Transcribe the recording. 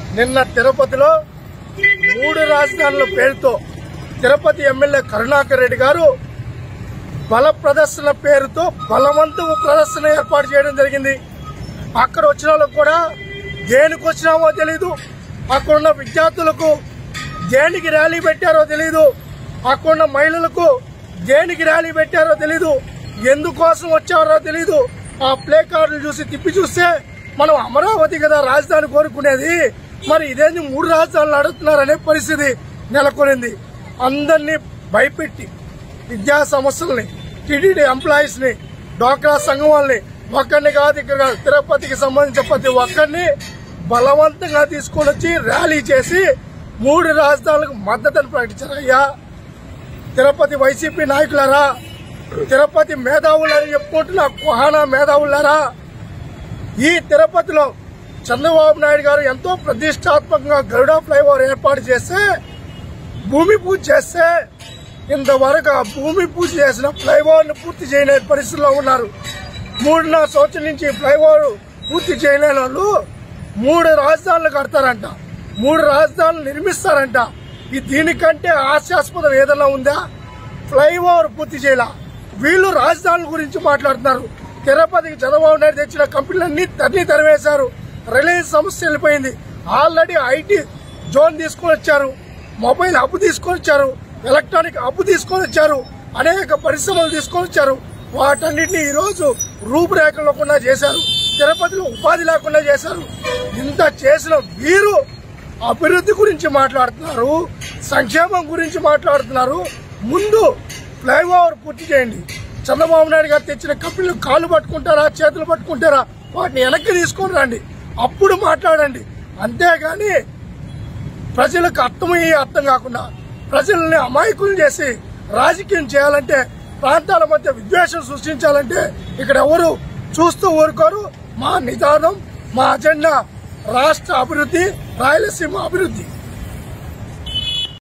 నిన్న తిరుపతిలో 3 రాజధానుల పేరుతో తిరుపతి ఎమ్మెల్యే కరుణాకర్ రెడ్డి గారు బల ప్రదర్శన పేరుతో బలవంతపు ప్రదర్శన ఏర్పాటు చేయడం జరిగింది. అక్కడ వచ్చిన వాళ్ళకు కూడా దేనికి వచ్చినామో తెలీదు, అక్కడున్న విద్యార్థులకు దేనికి ర్యాలీ పెట్టారో తెలీదు, అక్కడున్న మహిళలకు దేనికి ర్యాలీ పెట్టారో తెలీదు, ఎందుకోసం వచ్చారో తెలీదు. ఆ ప్లే కార్డులు చూసి తిప్పి చూస్తే మనం అమరావతి కదా రాజధాని కోరుకునేది, మరి ఇదేంటి 3 రాజధానులు అడుగుతున్నారనే పరిస్థితి నెలకొనింది. అందరినీ భయపెట్టి విద్యా సంస్థల్ని, టీటీడీ ఎంప్లాయీస్ ని, డ్వాక్రా సంఘం వాళ్ళని ఒక్కరిని కాదు ఇక్కడ తిరుపతికి సంబంధించిన ప్రతి ఒక్కరిని బలవంతంగా తీసుకొని వచ్చి ర్యాలీ చేసి 3 రాజధానులకు మద్దతుని ప్రకటించారు. అయ్యా తిరుపతి వైసీపీ నాయకులారా, తిరుపతి మేధావులని చెప్పుకుంటున్న కుహానా మేధావులారా, ఈ తిరుపతిలో చంద్రబాబు నాయుడు గారు ఎంతో ప్రతిష్టాత్మకంగా గరుడ ఫ్లైఓవర్ ఏర్పాటు చేస్తే, భూమి పూజ చేస్తే ఇంతవరకు ఆ భూమి పూజ చేసిన ఫ్లైఓవర్ ను పూర్తి చేయలేని పరిస్థితుల్లో ఉన్నారు. 3.5 సంవత్సరం నుంచి ఫ్లైఓవర్ పూర్తి చేయలేని వాళ్ళు 3 రాజధానులు కడతారంట, 3 రాజధానులు నిర్మిస్తారంట. దీనికంటే హాస్యాస్పదం ఏదైనా ఉందా? ఫ్లైఓవర్ పూర్తి చేయాల, వీళ్ళు రాజధానుల గురించి మాట్లాడుతున్నారు. తిరుపతికి చంద్రబాబు నాయుడు తెచ్చిన కంపెనీలన్నీ తరివేశారు. రిలయన్స్ సంస్థ వెళ్ళిపోయింది. ఆల్రెడీ ఐటీ జోన్ తీసుకొని వచ్చారు, మొబైల్ హబ్ తీసుకొని వచ్చారు, ఎలక్ట్రానిక్ హబ్ తీసుకొని వచ్చారు, అనేక పరిశ్రమలు తీసుకొని వచ్చారు. వాటన్నిటిని ఈ రోజు రూపురేఖలు లేకుండా చేశారు, తిరుపతిలో ఉపాధి లేకుండా చేశారు. ఇంత చేసిన వీరు అభివృద్ధి గురించి మాట్లాడుతున్నారు, సంక్షేమం గురించి మాట్లాడుతున్నారు. ముందు ఫ్లైఓవర్ పూర్తి చేయండి. చంద్రబాబు నాయుడు గారు తెచ్చిన కంపెనీలు కాళ్ళు పట్టుకుంటారా, చేతులు పట్టుకుంటారా, వాటిని వెనక్కి తీసుకొని రండి, అప్పుడు మాట్లాడండి. అంతేగాని ప్రజలకు అర్థం కాకుండా ప్రజల్ని అమాయకులు చేసి రాజకీయం చేయాలంటే, ప్రాంతాల మధ్య విద్వేషం సృష్టించాలంటే ఇక్కడ ఎవరు చూస్తూ ఊరుకోరు. మా నిదానం, మా అజెండా రాష్ట్ర అభివృద్ధి, రాయలసీమ అభివృద్ధి.